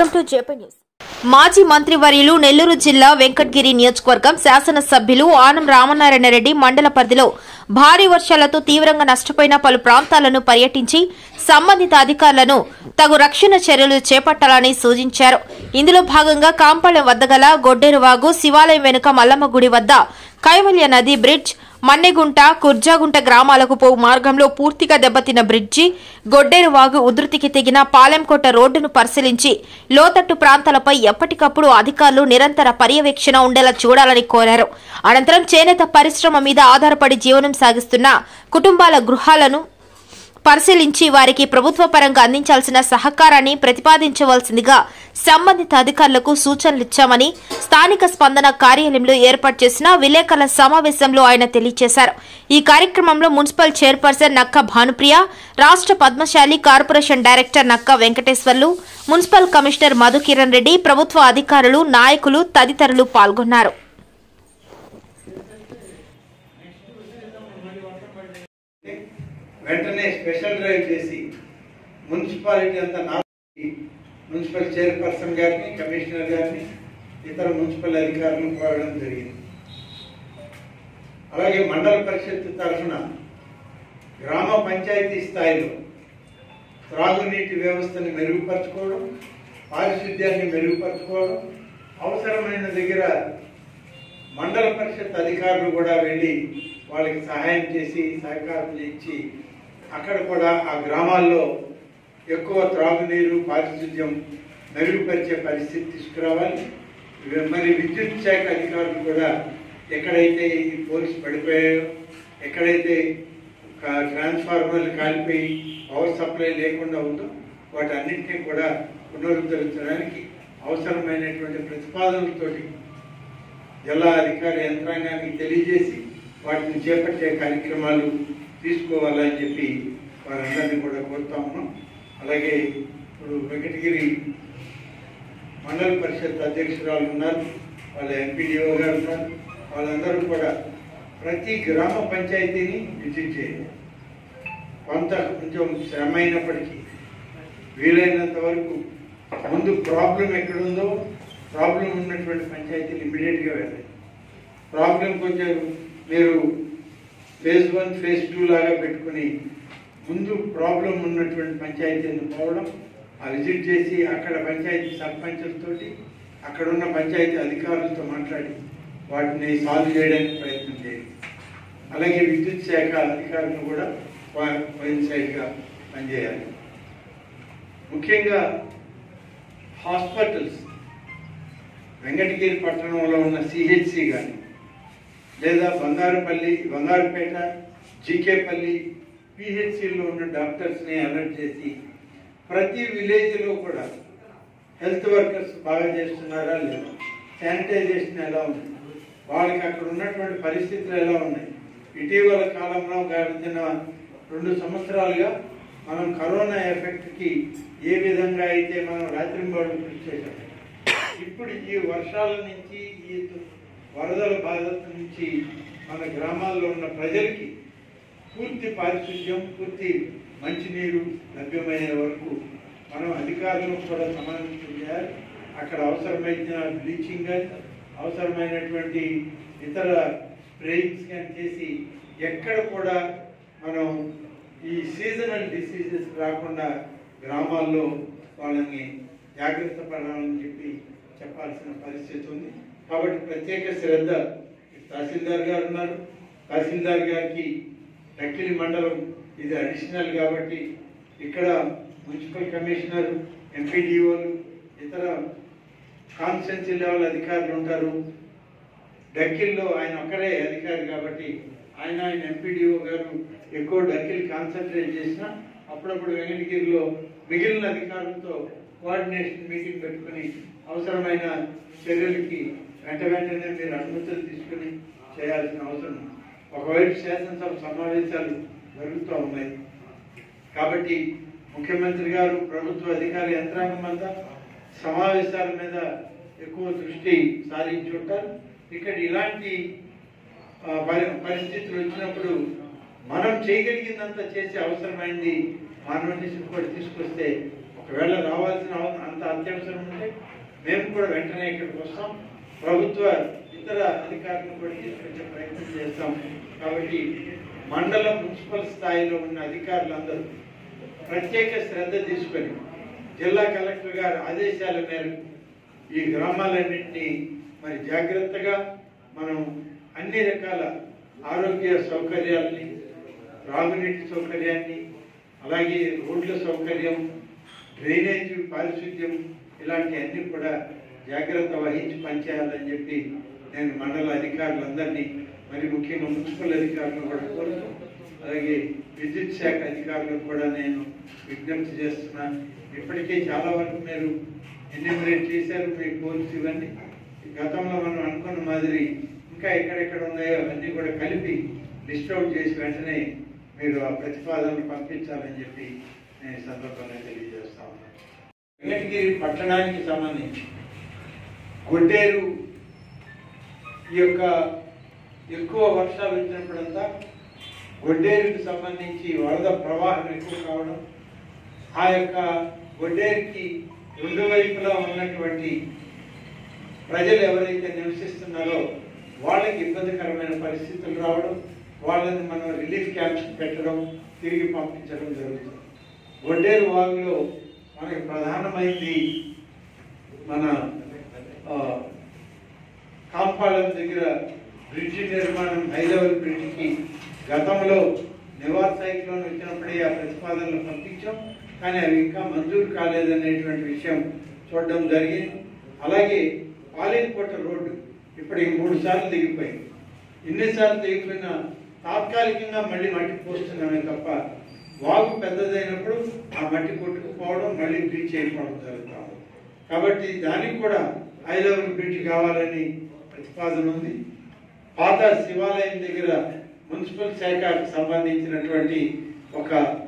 Welcome to JP news. మాజీ మంత్రివర్యులు నెల్లూరు జిల్లా వెంకటగిరి నియోజకవర్గం శాసనసభ్యులు ఆనం రామనారాయణ రెడ్డి మండల పరిధిలో భారీ వర్షాలతో తీవ్రంగా నష్టపోయిన పలు ప్రాంతాలను పర్యటించి సంబంధిత అధికారులను తగు రక్షణ చర్యలు చేపట్టాలని సూచించారు. ఇందులో భాగంగా కాంపాలెం వద్ద గల గొడ్డేరువాగు, శివాలయం వెనుక మల్లమ్మ గుడి వద్ద కైవల్య నది బ్రిడ్జ్, మన్నెగుంట, కుర్జాగుంట గ్రామాలకు పోవు మార్గంలో పూర్తిగా దెబ్బతిన్న బ్రిడ్జి, గొడ్డేరువాగు ఉధృతికి తెగిన పాలెంకోట రోడ్డును పరిశీలించి లోతట్టు ప్రాంతాలపై ఎప్పటికప్పుడు అధికారులు నిరంతర పర్యవేక్షణ ఉండేలా చూడాలని కోరారు. అనంతరం చేనేత పరిశ్రమ మీద ఆధారపడి జీవనం సాగిస్తున్న కుటుంబాల గృహాలను పరిశీలించి వారికి ప్రభుత్వ పరంగా అందించాల్సిన సహకారాన్ని ప్రతిపాదించవలసిందిగా సంబంధిత అధికారులకు సూచనలిచ్చామని స్థానిక స్పందన కార్యాలయంలో ఏర్పాటు చేసిన విలేకరుల సమావేశంలో ఆయన తెలియజేశారు. ఈ కార్యక్రమంలో మున్సిపల్ చైర్పర్సన్ నక్క భానుప్రియ, రాష్ట్ర Padmashali corporation director Nakka Venkateswarlu, municipal commissioner Madhukiran Reddy, ప్రభుత్వ అధికారులు, నాయకులు తదితరులు పాల్గొన్నారు. వెంటనే స్పెషల్ డ్రైవ్ చేసి మున్సిపాలిటీ అంతా మున్సిపల్ చైర్పర్సన్ గారిని, కమిషనర్ గారిని, ఇతర మున్సిపల్ అధికారులను కోరడం జరిగింది. అలాగే మండల పరిషత్ తరఫున గ్రామ పంచాయతీ స్థాయిలో త్రాగునీటి వ్యవస్థని మెరుగుపరచుకోవడం, పారిశుద్ధ్యాన్ని మెరుగుపరచుకోవడం, అవసరమైన దగ్గర మండల పరిషత్ అధికారులు కూడా వెళ్ళి వాళ్ళకి సహాయం చేసి సహకారం ఇచ్చి అక్కడ కూడా ఆ గ్రామాల్లో ఎక్కువ త్రాగునీరు, పారిశుద్ధ్యం మెరుగుపరిచే పరిస్థితి తీసుకురావాలి. మరి విద్యుత్ శాఖ అధికారులు కూడా ఎక్కడైతే ఈ పోల్స్ పడిపోయాయో, ఎక్కడైతే ట్రాన్స్ఫార్మర్లు కాలిపోయి పవర్ సప్లై లేకుండా ఉందో వాటన్నింటినీ కూడా పునరుద్ధరించడానికి అవసరమైనటువంటి ప్రతిపాదనలతోటి జిల్లా అధికార యంత్రాంగానికి తెలియజేసి వాటిని చేపట్టే కార్యక్రమాలు తీసుకోవాలని చెప్పి వారందరినీ కూడా కోరుతా ఉన్నాం. అలాగే ఇప్పుడు వెంకటగిరి మండల పరిషత్ అధ్యక్షురాలు ఉన్నారు, వాళ్ళ ఎంపీడీఓ గారు ఉన్నారు. వాళ్ళందరూ కూడా ప్రతి గ్రామ పంచాయతీని విజిట్ చేయాలి. కొంచెం శ్రమ అయినప్పటికీ వీలైనంత వరకు ముందు ప్రాబ్లం ఎక్కడుందో ప్రాబ్లం ఉన్నటువంటి పంచాయతీలు ఇమ్మీడియట్గా వెళ్ళాలి. ప్రాబ్లం కొంచెం మీరు ఫేజ్ 1, ఫేజ్ 2 లాగా పెట్టుకుని ముందు ప్రాబ్లం ఉన్నటువంటి పంచాయతీని పోవడం, ఆ విజిట్ చేసి అక్కడ పంచాయతీ సర్పంచులతోటి అక్కడ ఉన్న పంచాయతీ అధికారులతో మాట్లాడి వాటిని సాల్వ్ చేయడానికి ప్రయత్నం చేయాలి. అలాగే విద్యుత్ శాఖ అధికారులను కూడా కోయిన్సైడ్గా పనిచేయాలి. ముఖ్యంగా హాస్పిటల్స్ వెంకటగిరి పట్టణంలో ఉన్న సిహెచ్సి కానీ లేదా బంగారుపేట, జీకేపల్లి పిహెచ్సిలో ఉన్న డాక్టర్స్ని అలర్ట్ చేసి ప్రతి విలేజ్లో కూడా హెల్త్ వర్కర్స్ బాగా చేస్తున్నారా లేదా, శానిటైజేషన్ ఎలా ఉంది, వాళ్ళకి అక్కడ ఉన్నటువంటి పరిస్థితులు ఎలా ఉన్నాయి. ఇటీవల కాలంలో గడిచిన 2 సంవత్సరాలుగా మనం కరోనా ఎఫెక్ట్కి ఏ విధంగా అయితే మనం రాత్రింబవళ్ళు కృషి చేశాం, ఇప్పుడు ఈ వర్షాల నుంచి, ఈ వరదల బాధల నుంచి మన గ్రామాల్లో ఉన్న ప్రజలకి పూర్తి పారిశుద్ధ్యం, పూర్తి మంచినీరు లభ్యమయ్యే వరకు మనం అధికారులను కూడా సమావేశం చేయాలి. అక్కడ అవసరమైన బ్లీచింగ్ కానీ అవసరమైనటువంటి ఇతర స్ప్రేయింగ్స్ కానీ చేసి ఎక్కడ కూడా మనం ఈ సీజనల్ డిసీజెస్ రాకుండా గ్రామాల్లో వాళ్ళని జాగ్రత్త పడాలని చెప్పాల్సిన పరిస్థితి ఉంది. కాబట్టి ప్రత్యేక శ్రద్ధ తహసీల్దార్ గారు ఉన్నారు. తహసీల్దార్ గారికి టక్కిలి మండలం ఇది అడిషనల్ కాబట్టి ఇక్కడ మున్సిపల్ కమిషనర్, ఎంపీడీఓలు, ఇతర కాన్స్టిట్యున్సీ లెవెల్ అధికారులు ఉంటారు. డక్కిల్లో ఆయన ఒక్కడే అధికారి కాబట్టి ఆయన ఎంపీడీఓ గారు ఎక్కువ డక్కిల్ కాన్సన్ట్రేట్ చేసిన అప్పుడప్పుడు వెంకటగిరిలో మిగిలిన అధికారులతో కోఆర్డినేషన్ మీటింగ్ పెట్టుకుని అవసరమైన చర్యలకి వెంటనే మీరు అనుమతులు తీసుకుని చేయాల్సిన అవసరం. ఒకవైపు శాసనసభ సమావేశాలు జరుగుతూ ఉన్నాయి కాబట్టి ముఖ్యమంత్రి గారు, ప్రభుత్వ అధికార యంత్రాంగం అంతా సమావేశాల మీద ఎక్కువ దృష్టి సారించి ఉంటారు. ఇక్కడ ఇలాంటి పరిస్థితులు వచ్చినప్పుడు మనం చేయగలిగిందంతా చేసి అవసరమైంది మాన్యుటేషన్ కూడా తీసుకొస్తే ఒక ఒకవేళ రావాల్సిన అంత అత్యవసరం ఉంటే మేము కూడా వెంటనే ఇక్కడికి వస్తాం, ప్రభుత్వ ఇతర అధికారులను కూడా తీసుకొచ్చే ప్రయత్నం చేస్తాం. కాబట్టి మండల మున్సిపల్ స్థాయిలో ఉన్న అధికారులందరూ ప్రత్యేక శ్రద్ధ తీసుకొని జిల్లా కలెక్టర్ గారి ఆదేశాల మేరకు ఈ గ్రామాలన్నింటినీ మరి జాగ్రత్తగా మనం అన్ని రకాల ఆరోగ్య సౌకర్యాలని, త్రాగునీటి సౌకర్యాన్ని, అలాగే రోడ్ల సౌకర్యం, డ్రైనేజీ, పారిశుద్ధ్యం ఇలాంటి అన్ని కూడా జాగ్రత్త వహించి పనిచేయాలని చెప్పి నేను మండల అధికారులందరినీ, మరి ముఖ్యంగా మున్సిపల్ అధికారులను కూడా కోరుతూ, అలాగే విద్యుత్ శాఖ అధికారులకు కూడా నేను విజ్ఞప్తి చేస్తున్నాను. ఇప్పటికే చాలా వరకు మీరు ఎన్యూమరేట్ చేశారు మీ గోల్స్ ఇవన్నీ. గతంలో మనం అనుకున్న మాదిరి ఇంకా ఎక్కడెక్కడ ఉన్నాయో అవన్నీ కూడా కలిపి లిస్ట్ అవుట్ చేసి వెంటనే మీరు ఆ ప్రతిపాదనలు పంపించాలని చెప్పి నేను ఈ సందర్భంగా తెలియజేస్తా ఉన్నాను. వెంకటగిరి పట్టణానికి సంబంధించి గొడ్డేరు ఈ యొక్క ఎక్కువ వర్షాలు వచ్చినప్పుడంతా గొడ్డేరుకి సంబంధించి వరద ప్రవాహం ఎక్కువ కావడం, ఆ యొక్క గొడ్డేరుకి రెండు వైపులా ఉన్నటువంటి ప్రజలు ఎవరైతే నివసిస్తున్నారో వాళ్ళకి ఇబ్బందికరమైన పరిస్థితులు రావడం, వాళ్ళని మనం రిలీఫ్ క్యాంప్స్ పెట్టడం, తిరిగి పంపించడం జరుగుతుంది. గొడ్డేరు వాగులో మనకి ప్రధానమైంది మన కాంపాళం దగ్గర బ్రిడ్జి నిర్మాణం, హై లెవెల్ బ్రిడ్జికి గతంలో నివార్ సైక్లోన్ వచ్చినప్పుడే ఆ ప్రతిపాదనలు పంపించాం, కానీ అవి ఇంకా మంజూరు కాలేదనేటువంటి విషయం చూడడం జరిగింది. అలాగే పాలేరుకోట రోడ్డు ఇప్పటికి 3 సార్లు దిగిపోయింది. ఇన్నిసార్లు దిగిపోయినా తాత్కాలికంగా మళ్ళీ మట్టి పోస్తున్నామే తప్ప వాగు పెద్దదైనప్పుడు ఆ మట్టి కొట్టుకుపోవడం, మళ్ళీ బ్రిడ్జ్ అయిపోవడం జరుగుతాం. కాబట్టి దానికి కూడా హై లెవెల్ బ్రిడ్జ్ కావాలని ప్రతిపాదన ఉంది. పాత శివాలయం దగ్గర మున్సిపల్ శాఖకు సంబంధించినటువంటి ఒక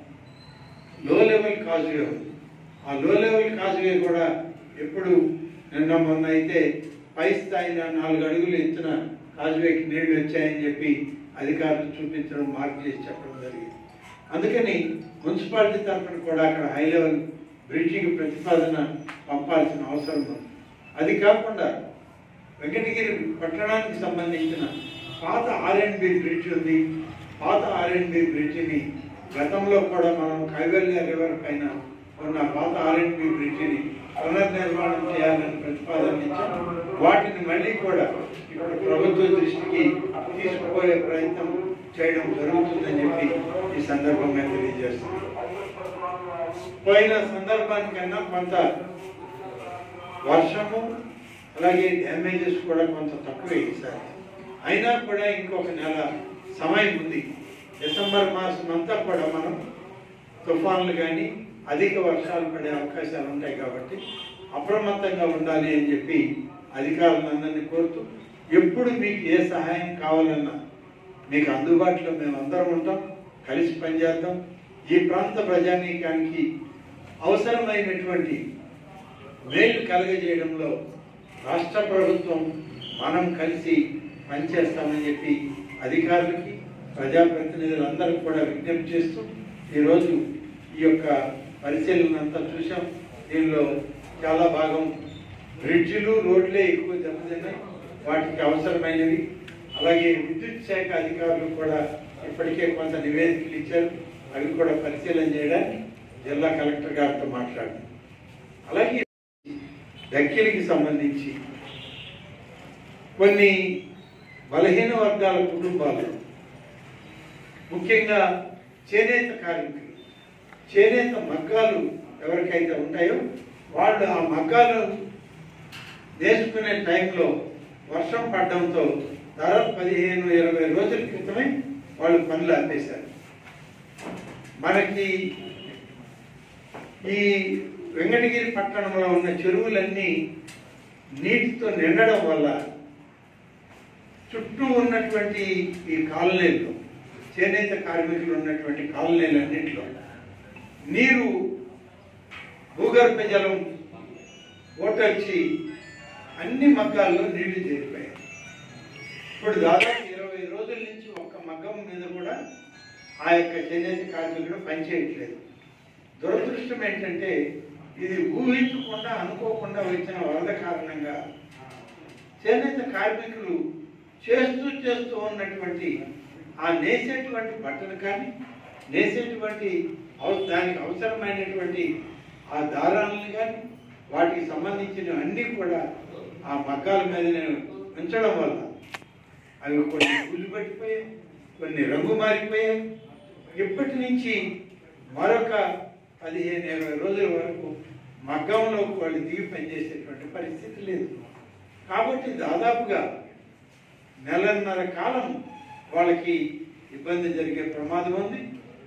లో లెవెల్ కాజువే ఉంది. ఆ లో లెవెల్ కాజువే కూడా ఎప్పుడు నిన్న మొన్న అయితే పై స్థాయిన 4 అడుగులు ఎత్తున కాజువేకి నీళ్లు వచ్చాయని చెప్పి అధికారులు చూపించడం, మార్క్ చేసి చెప్పడం జరిగింది. అందుకని మున్సిపాలిటీ తరఫున కూడా అక్కడ హై లెవెల్ బ్రిడ్జికి ప్రతిపాదన పంపాల్సిన అవసరం ఉంది. అది కాకుండా వెంకటగిరి పట్టణానికి సంబంధించిన పాత R&B బ్రిడ్జ్ ఉంది. పాత R&B బ్రిడ్జిని గతంలో కూడా మనం కైవల్య రివర్ పైన ఉన్న పాత R&B బ్రిడ్జిని పునర్నిర్మాణం చేయాలని ప్రతిపాదన ఇచ్చాం. వాటిని మళ్ళీ కూడా ఇప్పుడు ప్రభుత్వ దృష్టికి తీసుకుపోయే ప్రయత్నం చేయడం జరుగుతుందని చెప్పి ఈ సందర్భంగా తెలియజేస్తున్నాం. పోయిన సందర్భానికన్నా కొంత వర్షము, అలాగే డ్యామేజెస్ కూడా కొంత తక్కువే ఈసారి. అయినా కూడా ఇంకొక నెల సమయం ఉంది. డిసెంబర్ మాసం అంతా కూడా మనం తుఫాన్లు కానీ అధిక వర్షాలు పడే అవకాశాలు ఉంటాయి. కాబట్టి అప్రమత్తంగా ఉండాలి అని చెప్పి అధికారులందరినీ కోరుతూ, ఎప్పుడు మీకు ఏ సహాయం కావాలన్నా మీకు అందుబాటులో మేము అందరం ఉంటాం, కలిసి పనిచేద్దాం. ఈ ప్రాంత ప్రజానీకానికి అవసరమైనటువంటి మేలు కలుగజేయడంలో రాష్ట్ర ప్రభుత్వం మనం కలిసి పనిచేస్తామని చెప్పి అధికారులకి, ప్రజాప్రతినిధులందరికీ కూడా విజ్ఞప్తి చేస్తూ, ఈరోజు ఈ యొక్క పరిశీలన అంతా చూసాం. దీనిలో చాలా భాగం బ్రిడ్జిలు, రోడ్లే ఎక్కువ దెబ్బతిన్నాయి, వాటికి అవసరమైనవి. అలాగే విద్యుత్ శాఖ అధికారులు కూడా ఇప్పటికే కొంత నివేదికలు ఇచ్చారు, అవి కూడా పరిశీలన చేయడానికి జిల్లా కలెక్టర్ గారితో మాట్లాడారు. అలాగే దక్కిలికి సంబంధించి కొన్ని బలహీన వర్గాల కుటుంబాలు, ముఖ్యంగా చేనేత కార్మికులు, చేనేత మగ్గాలు ఎవరికైతే ఉంటాయో వాళ్ళు ఆ మగ్గాలు నేర్చుకునే టైంలో వర్షం పడడంతో దాదాపు 15-20 రోజుల క్రితమే వాళ్ళు పనులు ఆపేశారు. మనకి ఈ వెంకటగిరి పట్టణంలో ఉన్న చెరువులన్నీ నీటితో నిండడం వల్ల చుట్టూ ఉన్నటువంటి ఈ కాలనీల్లో, చేనేత కార్మికులు ఉన్నటువంటి కాలనీలన్నింటిలో నీరు, భూగర్భ జలం ఓటొచ్చి అన్ని మగ్గాల్లో నీళ్లు చేరిపోయాయి. ఇప్పుడు దాదాపు 20 రోజుల నుంచి ఒక్క మగ్గం మీద కూడా ఆ యొక్క చేనేత కార్మికులు పనిచేయట్లేదు. దురదృష్టం ఏంటంటే ఇది ఊహించకుండా అనుకోకుండా వచ్చిన వరద కారణంగా చేనేత కార్మికులు చేస్తూ ఉన్నటువంటి ఆ నేసేటువంటి బట్టలు కానీ నేసేటువంటి దానికి అవసరమైనటువంటి ఆ దారాలను కానీ వాటికి సంబంధించిన అన్నీ కూడా ఆ మగ్గాల మీద ఉంచడం వల్ల అవి కొన్ని పూలు పట్టిపోయాయి, కొన్ని రంగు మారిపోయాయి. ఇప్పటి నుంచి మరొక 15-20 రోజుల వరకు మగ్గంలో వాళ్ళు దిగి పనిచేసేటువంటి పరిస్థితి లేదు. కాబట్టి దాదాపుగా నెలన్నర కాలం వాళ్ళకి ఇబ్బంది జరిగే ప్రమాదం ఉంది.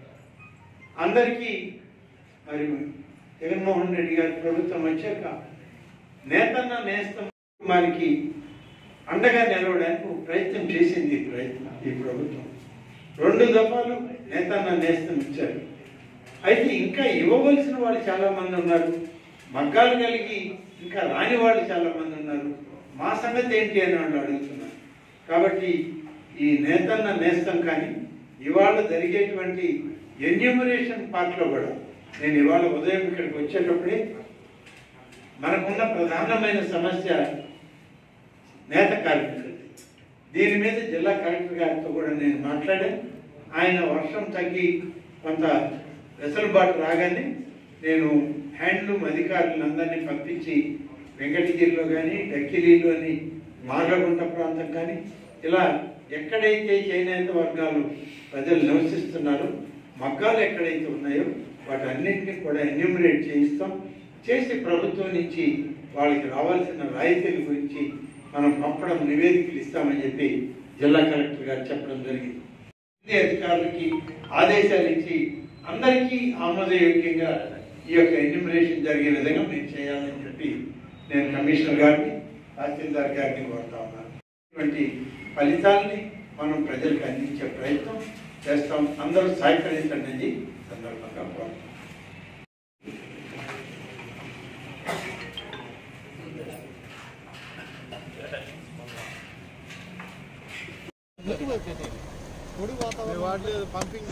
అందరికీ మరి జగన్మోహన్ రెడ్డి గారి ప్రభుత్వం వచ్చాక నేతన్న నేస్తం కుమారికి అండగా నిలవడానికి ఒక ప్రయత్నం చేసింది. ఈ ప్రభుత్వం 2 దఫాలు నేతన్న నేస్తం ఇచ్చారు. అయితే ఇంకా ఇవ్వవలసిన వాళ్ళు చాలా మంది ఉన్నారు, మగ్గాలు కలిగి ఇంకా రాని వాళ్ళు చాలా మంది ఉన్నారు. మా సంగతి ఏంటి అని వాళ్ళు అడుగుతున్నారు. కాబట్టి ఈ నేతన్న నేస్తం కానీ ఇవాళ జరిగేటువంటి ఎన్యూమరేషన్ పార్ట్లో కూడా నేను ఇవాళ ఉదయం ఇక్కడికి వచ్చేటప్పుడే మనకున్న ప్రధానమైన సమస్య నేత కార్మికులు. దీని మీద జిల్లా కలెక్టర్ గారితో కూడా నేను మాట్లాడాను. ఆయన వర్షం తగ్గి కొంత వెసులుబాటు రాగానే నేను హ్యాండ్లూమ్ అధికారులందరినీ పంపించి వెంకటగిరిలో కానీ డక్కిలీలోని మార్లగుంట ప్రాంతం కానీ ఇలా ఎక్కడైతే చేనేత వర్గాలు ప్రజలు నివసిస్తున్నారో మగ్గాలు ఎక్కడైతే ఉన్నాయో వాటన్నింటినీ కూడా ఎన్యూమరేట్ చేయిస్తాం. చేసి ప్రభుత్వం నుంచి వాళ్ళకి రావాల్సిన రాయితీల గురించి మనం పంపడం నివేదికలు ఇస్తామని చెప్పి జిల్లా కలెక్టర్ గారు చెప్పడం జరిగింది. అధికారులకి ఆదేశాలు ఇచ్చి అందరికీ ఆమోదయోగ్యంగా ఈ యొక్క ఎన్యూమరేషన్ జరిగే విధంగా మేము చేయాలని చెప్పి నేను కమిషనర్ గారిని తహసీల్దార్ గారిని కోరుతా ఉన్నాను. ఇటువంటి ఫలితాలని మనం ప్రజలకు అందించే ప్రయత్నం చేస్తాం. అందరూ సహకరించండి సందర్భంగా కోరుతాం. పంపింగ్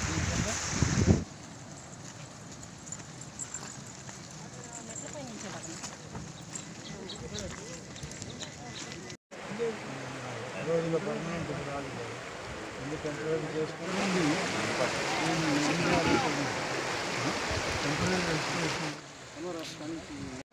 రోజుల పర్మనెంట్ రాలేదు, టెంపరీ చేసుకుని